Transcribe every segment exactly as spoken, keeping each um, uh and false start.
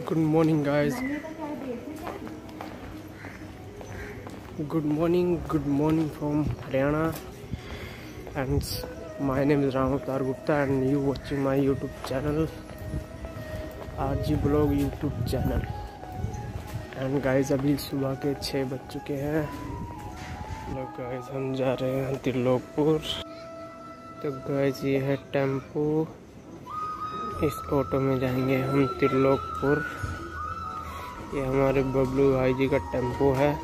Good morning, guys. Good morning, good morning from Haryana. And my name is Ram Avtar Gupta, and you watching my YouTube channel, R G Blog YouTube channel. And guys, अभी सुबह के छः बज चुके हैं। लोग guys हम जा रहे हैं त्रिलोकपुर। तो गाइस ये है टेम्पो, इस ऑटो में जाएंगे हम त्रिलोकपुर। ये हमारे बबलू भाई जी का टेम्पो है।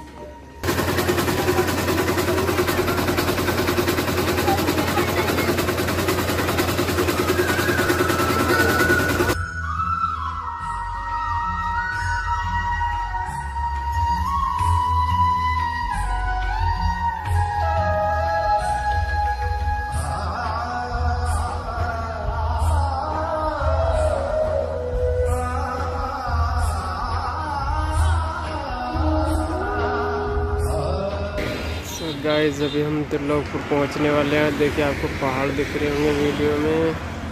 गाइस अभी हम त्रिलोकपुर पहुंचने वाले हैं। देखिए आपको पहाड़ दिख रहे होंगे वीडियो में।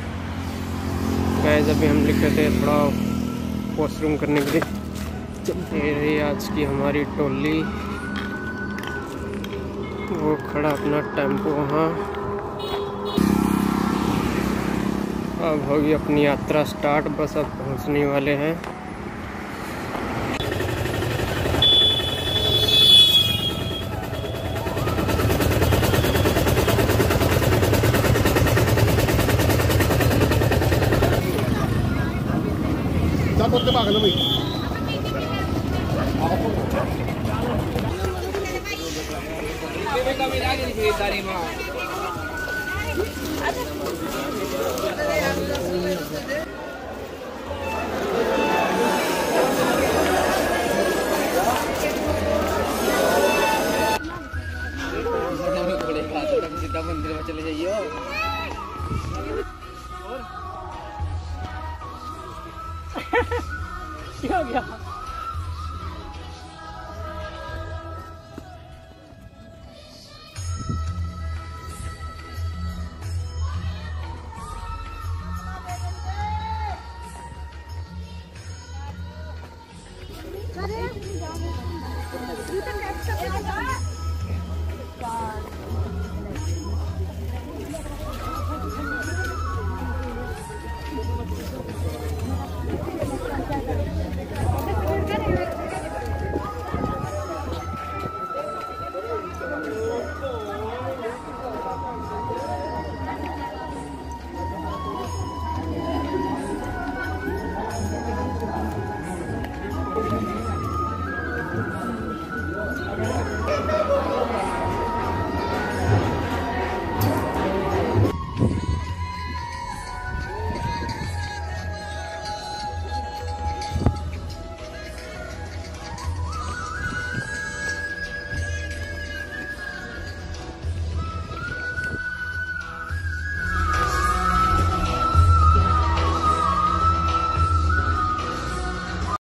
गाइस अभी हम निकले थे थोड़ा वॉशरूम करने के लिए। चलते रही आज की हमारी टोली, वो खड़ा अपना टेम्पो वहाँ। अब होगी अपनी यात्रा स्टार्ट, बस अब पहुंचने वाले हैं। করতে পারলো ভাই kami lagi di dari mah Sita मंदिर में चले जाइए। क्या गया? अरे